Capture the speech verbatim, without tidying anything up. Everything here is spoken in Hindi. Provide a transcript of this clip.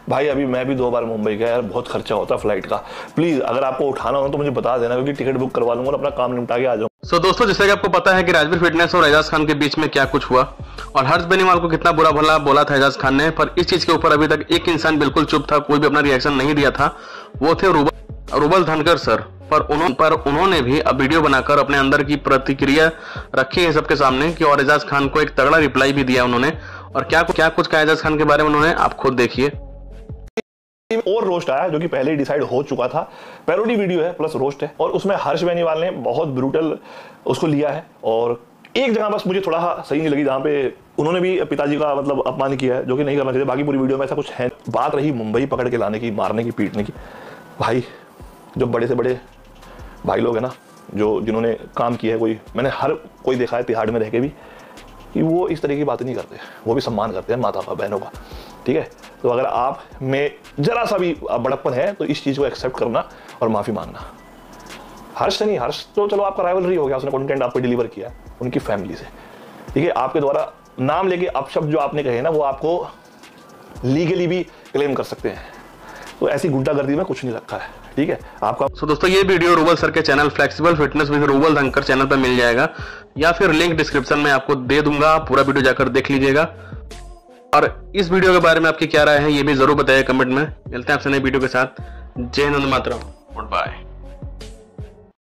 भाई अभी मैं भी दो बार मुंबई गया यार, बहुत खर्चा होता है फ्लाइट का। प्लीज अगर आपको उठाना हो तो मुझे बता देना, क्योंकि टिकट बुक करवा लूंगा और अपना काम निपटा के आ जाऊँ। सो so, दोस्तों जैसे कि आपको पता है कि राजवीर फिटनेस और एजाज खान के बीच में क्या कुछ हुआ और हर्ष बेनीवाल को कितना बुरा भला बोला था एजाज खान ने, पर इस चीज के ऊपर अभी तक एक इंसान बिल्कुल चुप था, कोई भी अपना रिएक्शन नहीं दिया था। वो थे रूबल रूबल धनखड़ सर। पर उन्होंने पर उन्होंने भी अब वीडियो बनाकर अपने अंदर की प्रतिक्रिया रखी है सबके सामने कि और एजाज खान को एक तगड़ा रिप्लाई भी दिया उन्होंने। और क्या क्या कुछ कहा एजाज खान के बारे में उन्होंने, आप खुद देखिए। और रोस्ट आया जो कि पहले ही डिसाइड हो चुका था, पैरोडी वीडियो है प्लस रोस्ट है, और उसमें हर्ष बेनीवाल ने बहुत ब्रूटल उसको लिया है। और एक जगह बस मुझे थोड़ा सही नहीं लगी, जहाँ पे उन्होंने भी पिताजी का मतलब अपमान किया है, जो कि नहीं करना चाहिए। बाकी पूरी वीडियो में ऐसा कुछ है। बात रही मुंबई पकड़ के लाने की, मारने की, पीटने की, भाई जो बड़े से बड़े भाई लोग हैं ना, जो जिन्होंने काम किया है, कोई मैंने हर कोई देखा है तिहाड़ में रह के भी, कि वो इस तरह की बातें नहीं करते, वो भी सम्मान करते हैं माता का, बहनों का। ठीक है, तो अगर आप में जरा सा भी बड़प्पन है तो इस चीज़ को एक्सेप्ट करना और माफ़ी मांगना। हर्ष से नहीं, हर्ष तो चलो आपका राइवलरी हो गया, उसने कंटेंट आप पे डिलीवर किया उनकी फैमिली से। ठीक है, आपके द्वारा नाम लेके अपशब्द जो आपने कहे ना, वो आपको लीगली भी क्लेम कर सकते हैं। तो ऐसी गुंडागर्दी में कुछ नहीं रखा है। ठीक है, आपका सो दोस्तों ये वीडियो रूबल सर के channel flexible fitness with Rubal Dhankhar channel पर मिल जाएगा, या फिर लिंक डिस्क्रिप्शन में आपको दे दूंगा, पूरा वीडियो जाकर देख लीजिएगा। और इस वीडियो के बारे में आपकी क्या राय है ये भी जरूर बताइए कमेंट में। मिलते हैं आपसे नई वीडियो के साथ। जय हिंद, मातरम, गुड बाय।